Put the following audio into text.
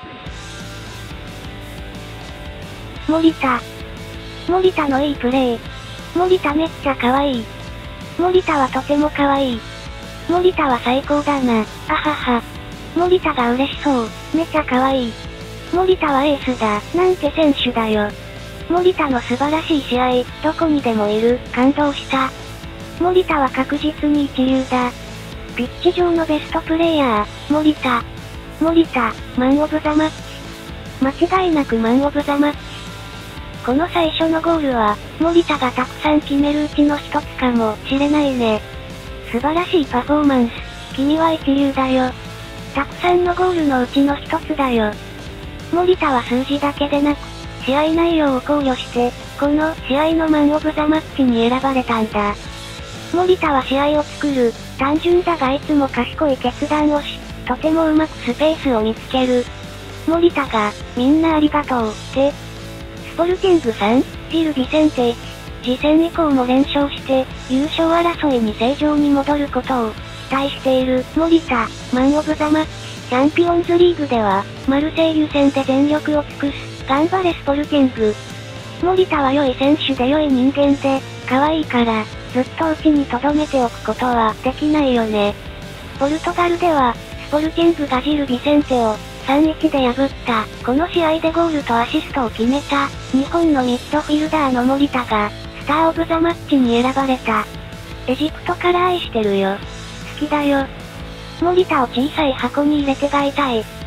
森田。森田のいいプレー。森田めっちゃ可愛い。森田はとても可愛い。森田は最高だな、あはは。森田が嬉しそう、めちゃ可愛い。森田はエースだ、なんて選手だよ。森田の素晴らしい試合、どこにでもいる、感動した。森田は確実に一流だ。ピッチ上のベストプレイヤー、森田。森田、マンオブザマッチ。間違いなくマンオブザマッチ。この最初のゴールは、森田がたくさん決めるうちの一つかもしれないね。素晴らしいパフォーマンス。君は一流だよ。たくさんのゴールのうちの一つだよ。森田は数字だけでなく、試合内容を考慮して、この試合のマンオブザマッチに選ばれたんだ。森田は試合を作る、単純だがいつも賢い決断をし、とてもうまくスペースを見つける。森田が、みんなありがとう、って。スポルティングさん、ジル・ビセンテ1。次戦以降も連勝して、優勝争いに正常に戻ることを、期待している。森田、マンオブザマッチ。チャンピオンズリーグでは、マルセイユ戦で全力を尽くす。頑張れスポルティング。森田は良い選手で良い人間で、可愛いから、ずっとうちに留めておくことはできないよね。ポルトガルでは、スポルティングがジル・ビセンテを 3-1 で破った。この試合でゴールとアシストを決めた、日本のミッドフィルダーの森田が、スターオブザマッチに選ばれた。エジプトから愛してるよ。好きだよ。森田を小さい箱に入れて飼いたい。